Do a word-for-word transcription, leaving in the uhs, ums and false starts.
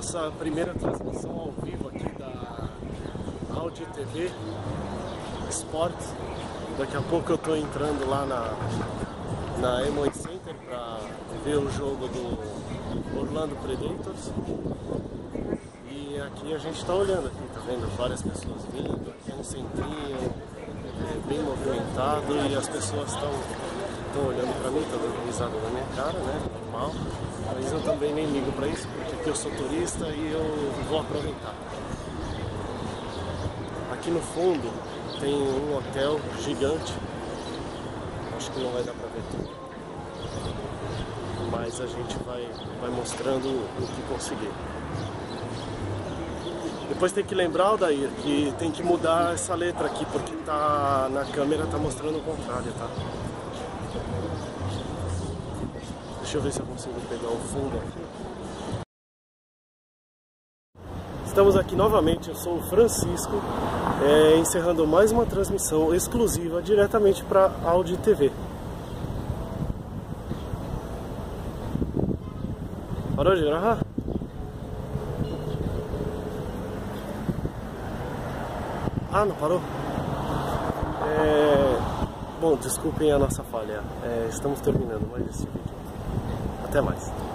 nossa primeira transmissão ao vivo aqui da Audi T V Sports. Daqui a pouco eu tô entrando lá na, na Amway Center para ver o jogo do Orlando Predators. E aqui a gente tá olhando aqui, tá vendo? Várias pessoas vindo, aqui é um centrinho é, bem movimentado e as pessoas estão olhando pra mim, estão dando risada na minha cara, né? Normal. Mas eu também nem ligo pra isso, porque aqui eu sou turista e eu vou aproveitar. Aqui no fundo tem um hotel gigante. Acho que não vai dar pra ver tudo. Mas a gente vai, vai mostrando o que conseguir. Depois tem que lembrar, Aldair, que tem que mudar essa letra aqui, porque tá, na câmera tá mostrando o contrário, tá? Deixa eu ver se eu consigo pegar o fundo aqui. Estamos aqui novamente, eu sou o Francisco, é, encerrando mais uma transmissão exclusiva diretamente para Audi T V. Parou de gravar? Ah, não parou? É... Bom, desculpem a nossa falha, é, estamos terminando mais esse vídeo. Até mais.